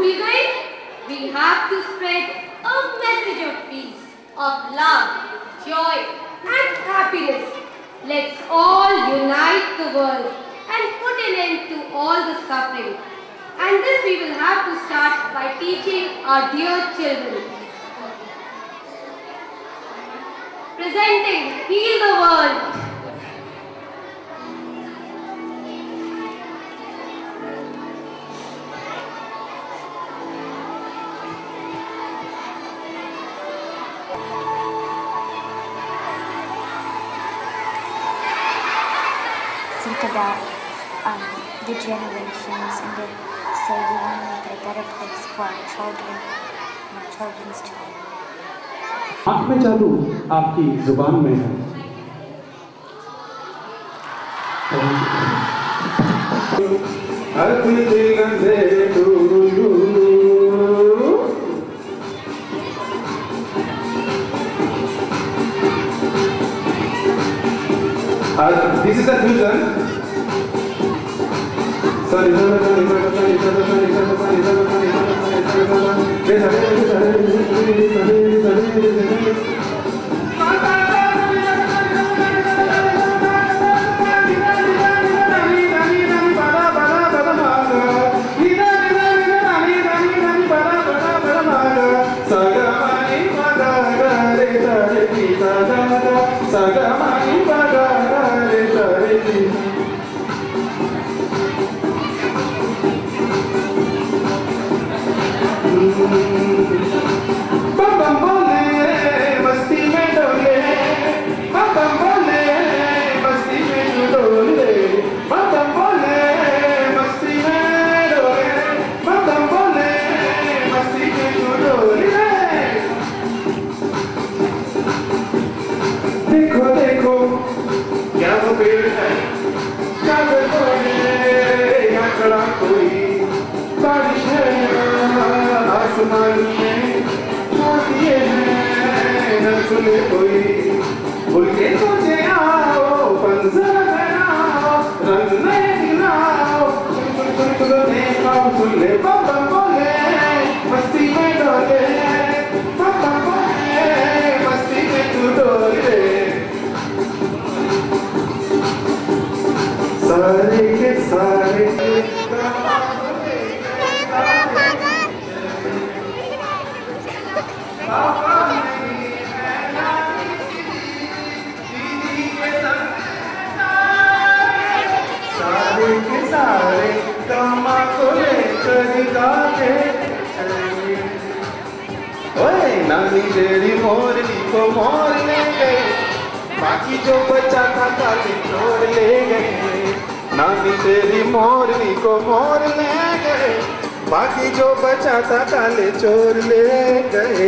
we're going, we have to spread a message of peace, of love, joy, and happiness. Let's all unite the world and put an end to all the suffering. And this we will have to start by teaching our dear children. Presenting Heal the World. Think about the generations and to say we want to make it a better place for our children and our children's children. आँख में जादू आपकी जुबान में है। हर कोई दिल दे तू This is the fusion. नानी तेरी मोरनी को मोर ले गए, बाकी जो बचा था काली चोर ले गए। नानी तेरी मोरनी को मोर ले गए, बाकी जो बचा था काले चोर ले गए।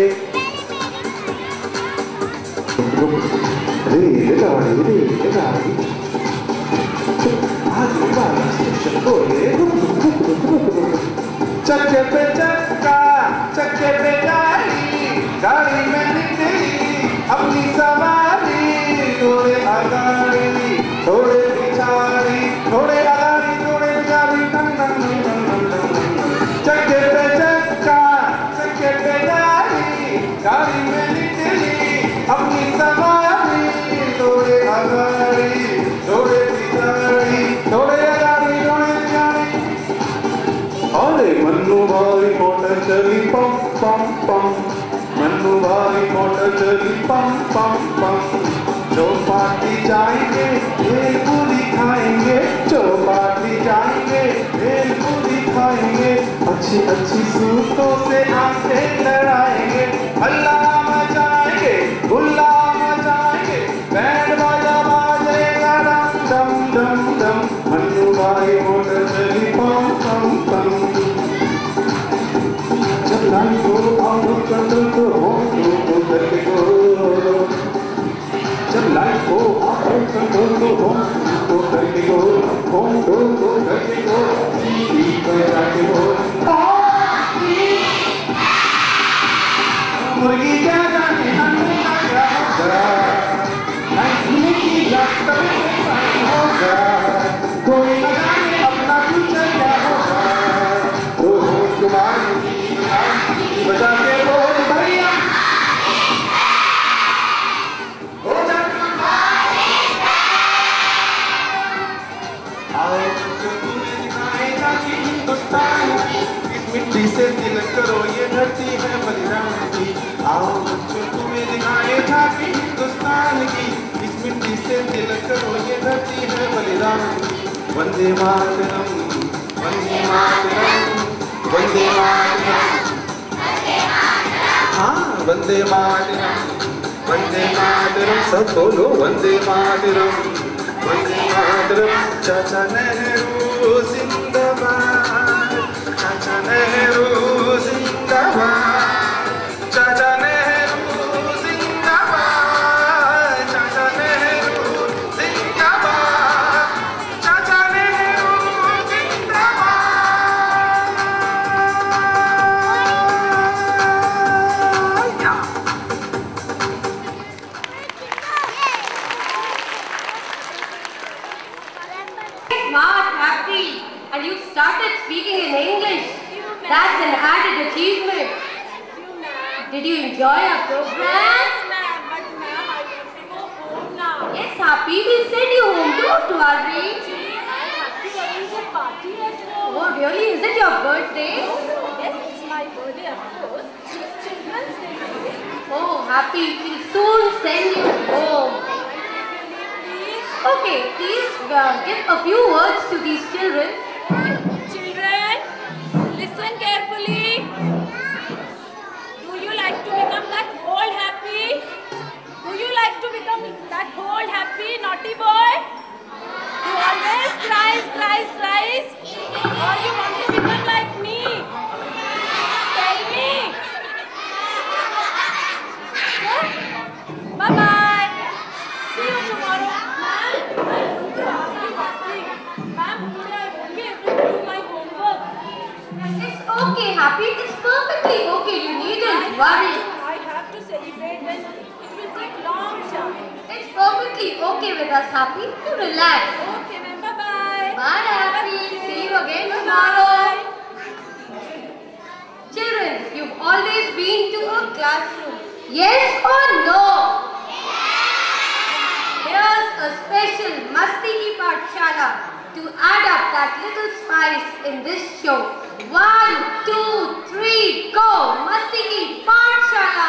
चक्के पे चक्का चक्के पे गाड़ी में निकली अपनी सवारी, थोड़े आगाड़ी थोड़े पिछाड़ी, थोड़े आगाड़ी थोड़े पिछाड़ी, टंग टंग टंग टंग टंग। चक्के पे चक्का चक्के पे गाड़ी में निकली अपनी सवारी, थोड़े आगाड़ी थोड़े पिछाड़ी, थोड़े आगाड़ी थोड़े पिछाड़ी। अरे मन्नू भाई मोटर चली पम पम पम, मन्नू भाई मोटर चली पम पम पम। जो पार्टी जाएंगे भेल पूरी खाएंगे, जो पार्टी जाएंगे भेल पूरी खाएंगे। अच्छी अच्छी सूटों से आंखें लड़ाएंगे, अल्लाह मचाएंगे गुल्ला मचाएंगे, बैंड बाजा बाजेगा डम डम डम डम। मन्नू भाई मोटर चली पम पम पम। जब लाइन को आओ कंट्रोल को हो करके go, जब लाइन को आओ कंट्रोल को हो करके go, हो करके go, पर जाके हो। मुर्गी क्या जाने हमने क्या होगा, नहीं की रास्ता में होगा, कोई न जाने अपना फ्यूचर क्या होगा। तो तुम्हारी बजा के बोल भैया हो जा आओ बच्चों तुम्हें दिखाएगा कि हिंदुस्तान इस मिट्टी से तिलक करो ये धरती है बलिदान की आओ बच्चों तुम्हें दिखाएगा कि हिंदुस्तान की इस मिट्टी से तिलक करो ये धरती है बलिदान की वंदे मातरम वंदे मातरम वंदे मातरम हाँ वंदे मातरम सब बोलो वंदे मातरम चाचा नेहरू जिंदाबाद चाचा नेहरू जिंदाबाद चाचा नेहरू जिंदाबाद चाचा नेहरू जिंदाबाद चाचा नेहरू जिंदाबाद Smart, happy, and you started speaking in English. That's an added achievement. Did you enjoy our program? Yes, ma'am. But ma'am, I want to go home now. Yes, Happy, we'll send you home. Don't worry. Actually, I have to arrange a party at home. Oh, really? Is it your birthday? Yes, it's my birthday, of course. It's Children's Day today. Oh, Happy, we'll soon send you home. Please. Okay, please give a few words to these children. Children, listen carefully. Do you like to become that old happy? Do you like to become that old happy naughty boy? Who always cries? Or you want to become like me? Tell me. So, bye-bye. See you tomorrow. Ma'am, I want to ask you one thing. Ma'am, today I won't be able to do my homework. It's okay, Happy. It's perfectly okay. You needn't worry. I have to celebrate when it will take long time. It's perfectly okay with us, Happy. You relax. Okay, ma'am. Bye-bye. Bye, Happy. See you again tomorrow. Children, you've always been to a classroom. Yes or no? Here's a special Masti Ki Pathshala to add up that little spice in this show. 1, 2, 3, go! Masti Ki Pathshala!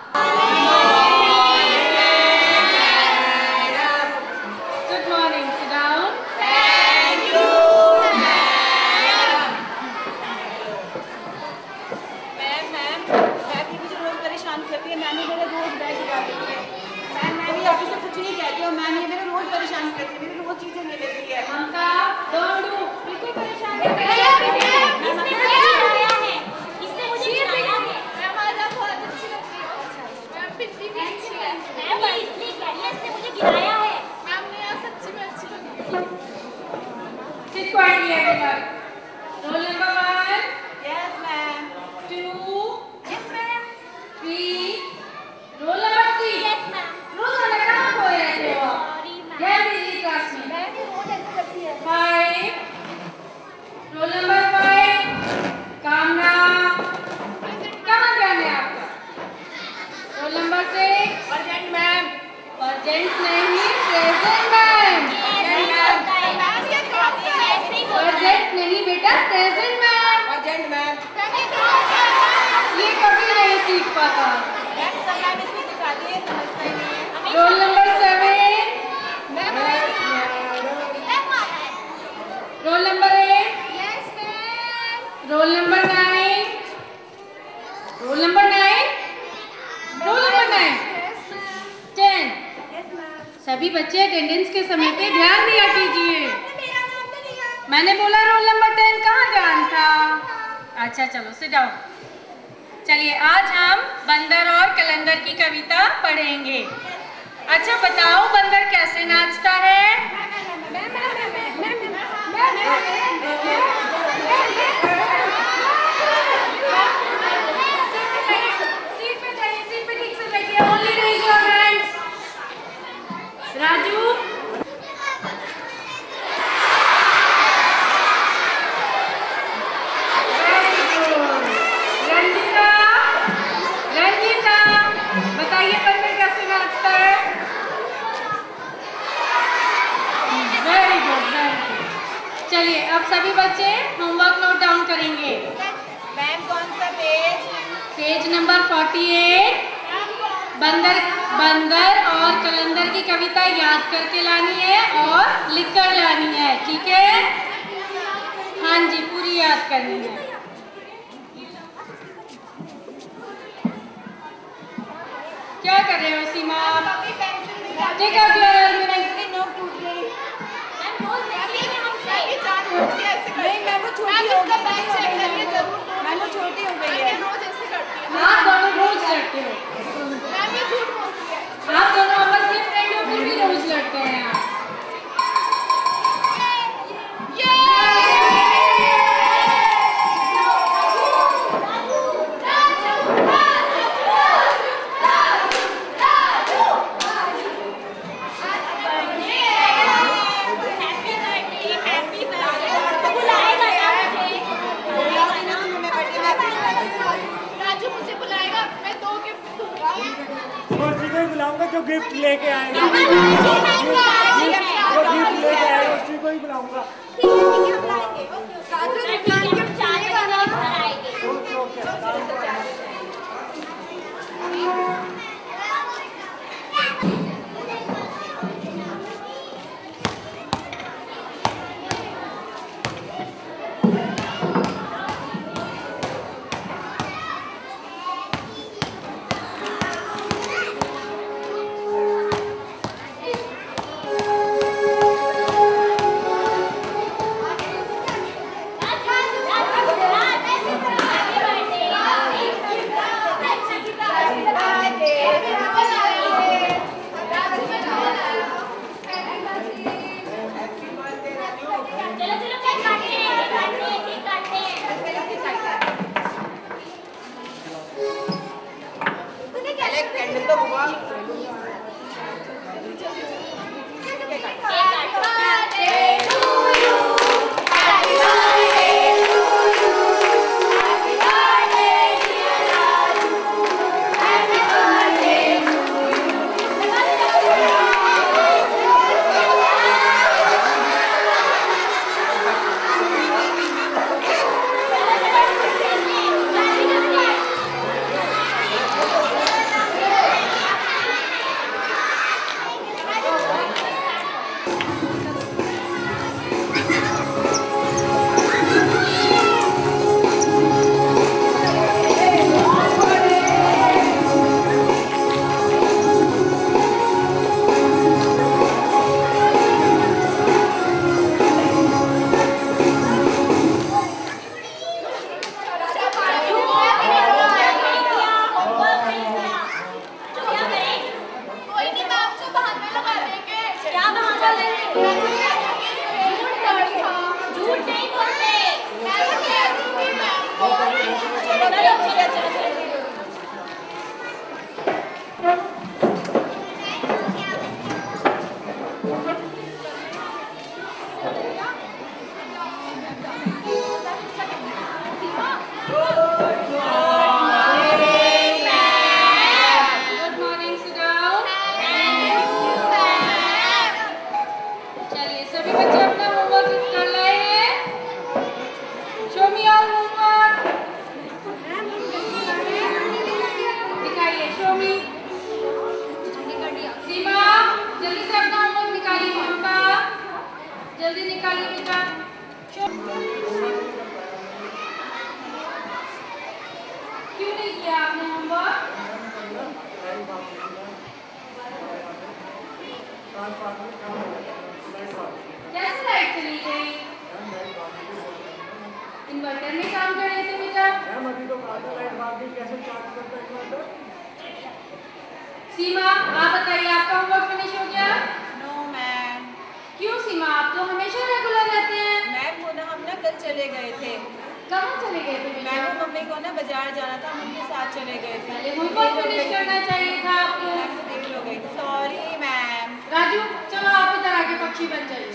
Good morning. Sit down. Ma'am भी मुझे रोज परेशान करती है। Ma'am मेरे रोज bag गिरा देती है। Ma'am मैं भी ऑफिस से कुछ नहीं कहती हूँ। मैम ये मेरे रोज परेशान करती है। मेरी रोज चीजें ले लेती है। Mamta, don't do. बिल्कुल परेशान नहीं करती। इसने मुझे गिराया है। मैम आज आप बहुत अच्छी लगती हो। मैम पिछली भी अच्छी है। मैम ये इसलिए कह रही है, इसने मुझे गिराया है। मैम ने आज सच्ची में अच्छी लगती है। Sit quietly, everyone. Roll number 1, Yes, ma'am. 2, Yes, ma'am. 3. Roll number 3. Yes, ma'am. रोजाना कहाँ खो रहते हो? Sorry, ma'am. जल्दी जी क्लास में. मैम ये रोज ऐसे करती है। 5. Roll number 5. कामना. कहाँ ध्यान है आपका? Roll number 6. Urgent, ma'am. Urgent नहीं, present मैम. मैम ये खाती है। ऐसे ही बोलता है। Urgent नहीं बेटा, present मैम. Urgent, ma'am. ये कभी नहीं सीख पाता. मैम सब मैम इसको सिखाती है, समझता ही नहीं है। Roll number 7. Ma'am Roll number 8. Yes, ma'am. Roll number 9. Roll number 9. Roll number 9. Yes, ma'am. 10. Yes, ma'am. सभी बच्चे अटेंडेंस के समय पे ध्यान दिया कीजिए. मेरा नाम तो लिया। मैंने बोला रोल नंबर 10 कहाँ ध्यान था? अच्छा चलो सिट डाउन. चलिए आज हम बंदर और कलंदर की कविता पढ़ेंगे. अच्छा बताओ बंदर कैसे नाचता है? सीट पे जाइए, सीट पे ठीक से बैठिए. Only raise your hands. Raju. Very good. Randita. Page number 48 बंदर बंदर और कलंदर की कविता याद करके लानी है और लिख कर लानी है, ठीक है? हाँ जी, पूरी याद करनी है। क्या कर रहे हो सीमा? ठीक है, छोटी हो गई है। आप दोनों रोज लड़ते हो। आप दोनों आपस में फ्रेंड हो, फिर भी रोज लड़ते हैं आप। जो गिफ्ट लेके आएगा, जो गिफ्ट लेके आएगा उसी को ही बुलाऊंगा। कैसे लाइट चली गई? इन्वर्टर में काम कर रहे थे बेटा? सीमा, आप बताइए, आपका होमवर्क फिनिश हो गया? No ma'am. क्यों सीमा, आप तो हमेशा रेगुलर रहते हैं। मैम वो ना हम ना कल चले गए थे। कहाँ चले गए थे बेटा? मैम मम्मी को ना बाजार जाना था, हम उनके साथ चले गए थे। होमवर्क फिनिश करना चाहिए था आपको। देख लो गई। Sorry ma'am. राजू, चलो आप इधर आके पक्षी बन जाइए।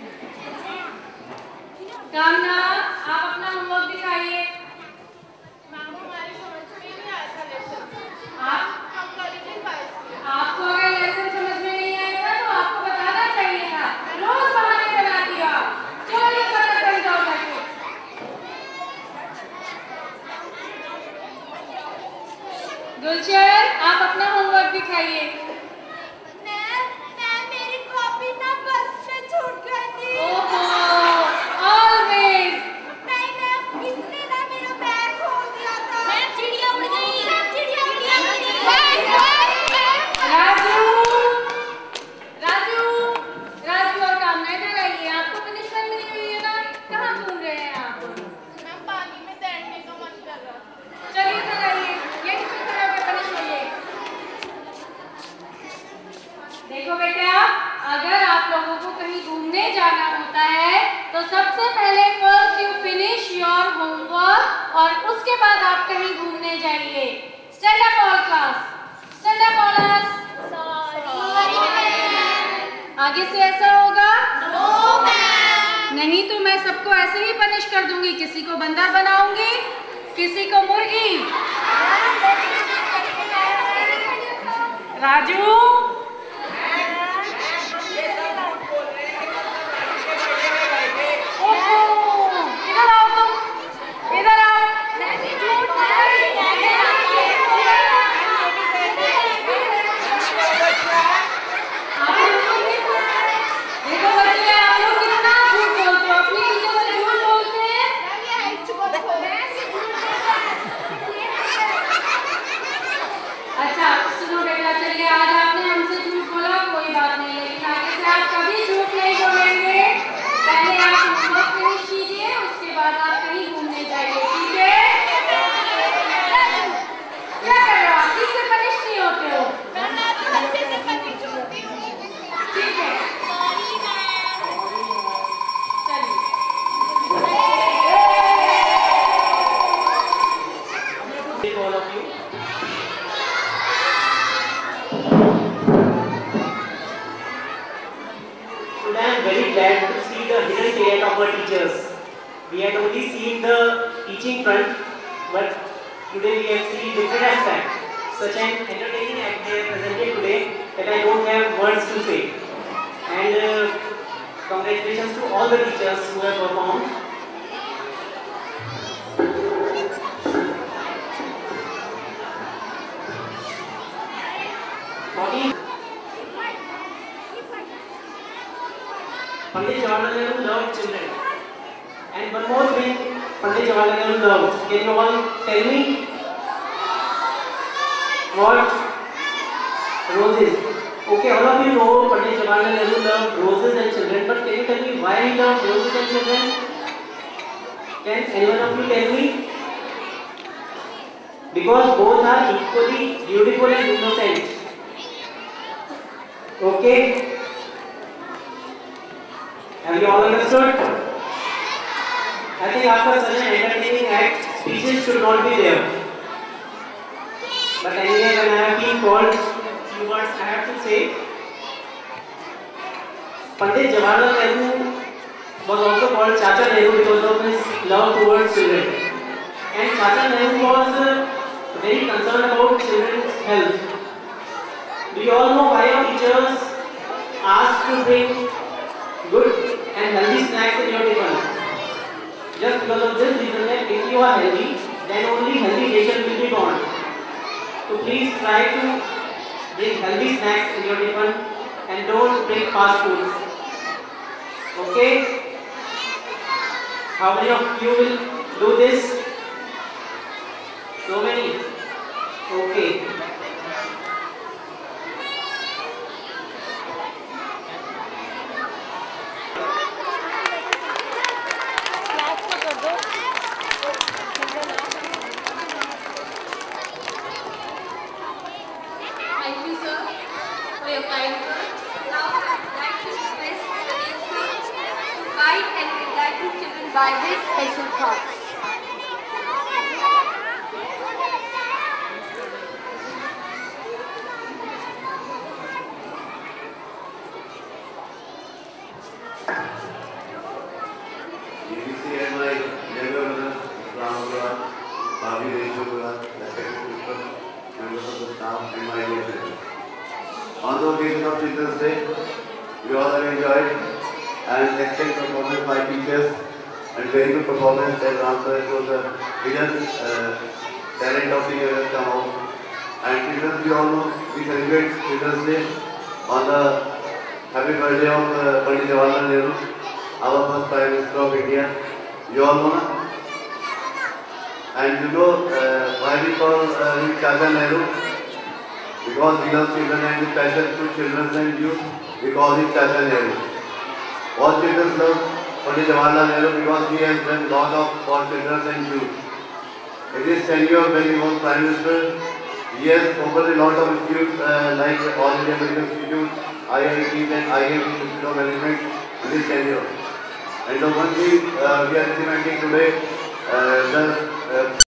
कामना, आप अपना होमवर्क दिखाइए। मैम हमारी समझ में नहीं आया था लेसन। आपको अगर लेसन समझ में नहीं आएगा तो आपको बताना चाहिए था। रोज बहाने बना दिया। चलो ये करना कर जाओ जाके। गुलशन, आप अपना होमवर्क दिखाइए। मैम मेरी कॉपी ना बस में छूट गई थी। ओहो, ऑलवेज। नहीं मैम, इसने ना मेरा बैग खो दिया था। मैम चिड़िया उड़ गई। मैम चिड़िया उड़ गई। राजू, राजू, राजू और कामना इधर आइए। आपको पनिशमेंट मिली हुई है ना? कहाँ घूम रहे हैं आप? मैम पानी में तैरने का मन कर रहा था। चलिए इधर आइए, ये किस तरह के पनिश होइए। देखो बेटा, अगर आप लोगों को कहीं घूमने जाना होता है तो सबसे पहले first you finish your homework और उसके बाद आप कहीं घूमने जाइए। Stand up all class, stand up all class. आगे से ऐसा होगा? No ma'am. नहीं तो मैं सबको ऐसे ही पनिश कर दूंगी। किसी को बंदर बनाऊंगी, किसी को मुर्गी। राजू, इधर आओ तुम, इधर आओ। देखो बच्चे, आप लोग कितना झूठ बोलते हो, अपनी टीचर से झूठ बोलते हैं। अच्छा सुनो बेटा, चलिए आज आपने हमसे झूठ बोला, कोई बात नहीं, लेकिन आगे से आप कभी झूठ नहीं बोलेंगे। पहले आप होमवर्क फिनिश कीजिए, उसके बाद आप कहीं घूमने जाइए, ठीक है? क्या कर रहे हो आप? ठीक से पनिश नहीं होते हो। ठीक है, चलिए। all of you. Today I am very glad to see the hidden talent of our teachers. We had only seen the teaching front, but today we have seen different aspects. Such an entertaining act they have presented today that I don't have words to say. And congratulations to all the teachers who have performed. Pandit Jawaharlal Nehru loved children. And one more thing Pandit Jawaharlal Nehru loved. Can you all tell me? What? Roses. Okay, all of you know Pandit Jawaharlal Nehru loved roses and children, but can you tell me why he loved roses and children? Can anyone of you tell me? Because both are equally beautiful and innocent. Okay? Have you all understood? I think after such an entertaining act, speeches should not be there. But anyway, when I have been called, few words I have to say. Pandit Jawaharlal Nehru was also called Chacha Nehru because of his love towards children. And Chacha Nehru was very concerned about children's health. Do you all know why our teachers asked to bring good and healthy snacks in your tiffin? Just because of this reason that if you are healthy, then only healthy nation will be born. So please try to bring healthy snacks in your tiffin and don't bring fast foods. Okay? How many of you will do this? So many? Okay. Thank you, sir, for your kind words. Now I would like to request the MC to guide and enlighten children by his special thoughts. BBC and my younger brother, Ramagura, Bhavi Reshogura, respected people, members of the staff, and my dear friends. On the occasion of Children's Day, we all have enjoyed an excellent performance by teachers and very good performance as answer to the hidden talent of the year has come out. And children, we all know, we celebrate Children's Day on the happy birthday of Pandit Jawaharlal Nehru, our first Prime Minister of India. You all know, na? And you know why we call him Chacha Nehru? Because he loves children and his passion to children and youth, we call him Chacha Nehru. All children love Pandit Jawaharlal Nehru because he has done a lot for children and youth. In his tenure when he was Prime Minister, he has opened a lot of institutes like All India Medical Institute, IITs and IIM Institute of Management in his tenure. And the one thing we are implementing today, the